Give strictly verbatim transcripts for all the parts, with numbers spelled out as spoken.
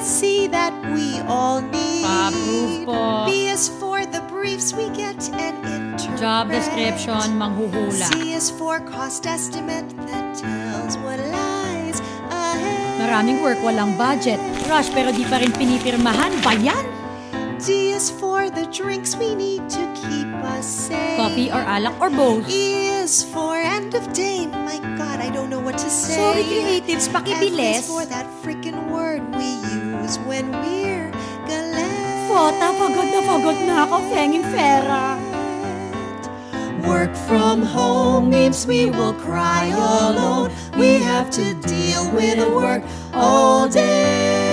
C that we all need. Pa-approve po. B is for the briefs we get and interpret. Job description, manghuhula. C is for cost estimate that tells what lies ahead. Maraming work, walang budget. Rush, pero di pa rin pinipirmahan. Bayan! D is for the drinks we need to keep us safe. Coffee or alak or both. E is for end of day. My God, I don't know what to say. Sorry, creatives, pakibilis. F is for that freaking word we use when we're galad. Fota, pagod na pagod na ako, Fengin Fera. Work from home means we will cry alone. We have to deal with work all day.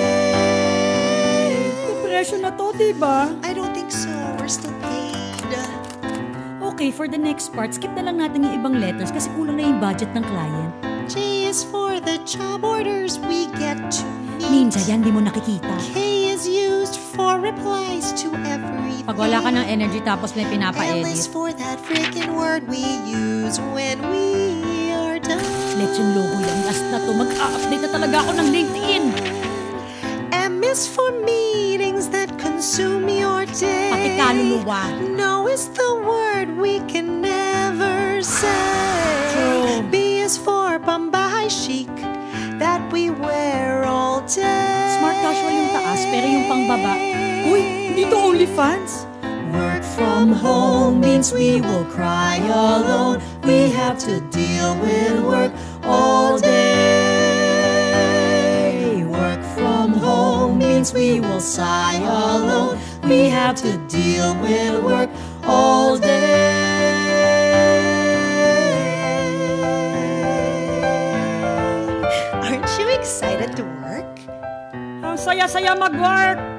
Depression na to, diba? I don't think so. We're still paid. Okay, for the next part, skip na lang natin yung ibang letters kasi kulang na yung budget ng client. J is for the job orders we get to meet. Ninja, yan di mo nakikita. K is used for replies to everything. Pag wala ka ng energy tapos may L pinapa-edit. is for that freaking word we use when we are done. Let's yung logo yan. Last na to. Mag-update na talaga ako ng LinkedIn. M is for meetings that consume your day. Pati kaluluwa. No is the word we can never say. True. B is for pambahay chic that we wear all day. Smart casual yung taas, pero yung pangbaba. Uy, hindi to OnlyFans. Work from home means we will cry alone. We have to deal with work all day. Work from home means we will sigh alone. We have to deal with work all day. Aren't you excited to work? Ang saya-saya mag-work.